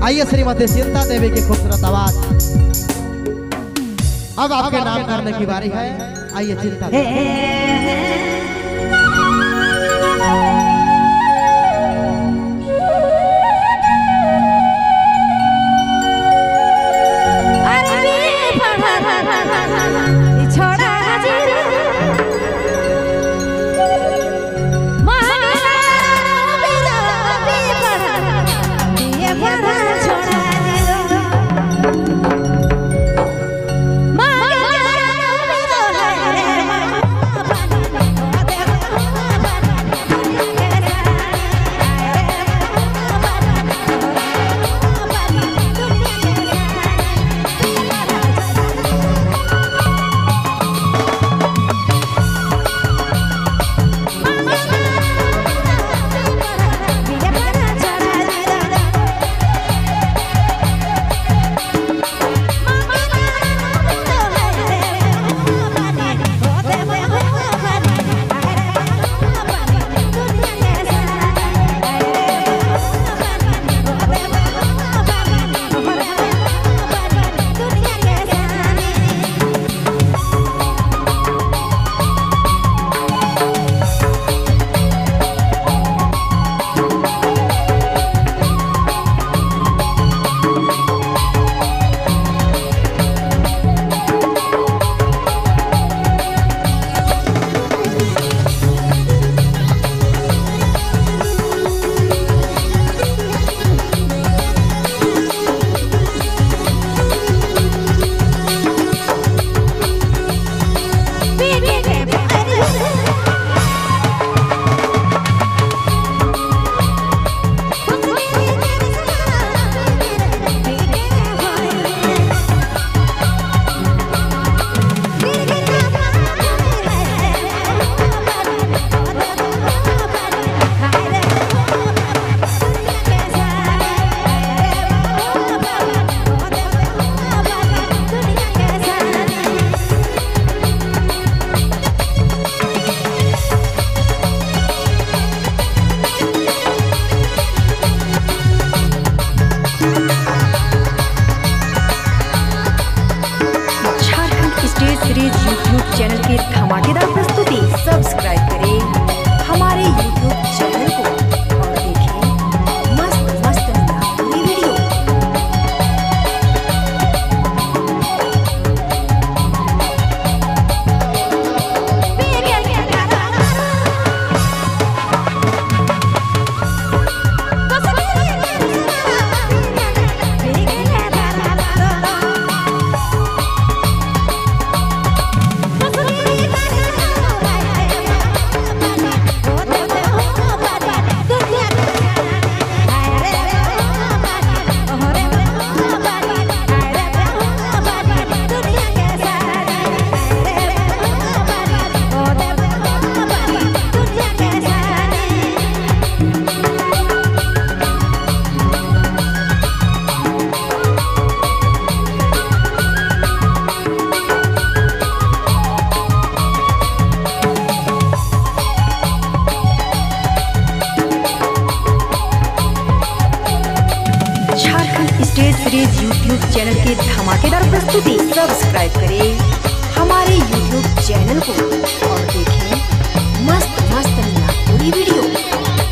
आइए श्रीमती सीता देवी की खूबसूरत आवाज। अब आपके नाम करने की बारी है। आइए चिंता यूट्यूब चैनल की धमाकेदार प्रस्तुति। सब्सक्राइब करें हमारे यूट्यूब चैनल को और देखें मस्त मस्त नई video. Stage series YouTube channel की धमाकेदार प्रस्तुति। सब्सक्राइब करें हमारे यूट्यूब चैनल को और देखें मस्त मस्त नई वीडियो।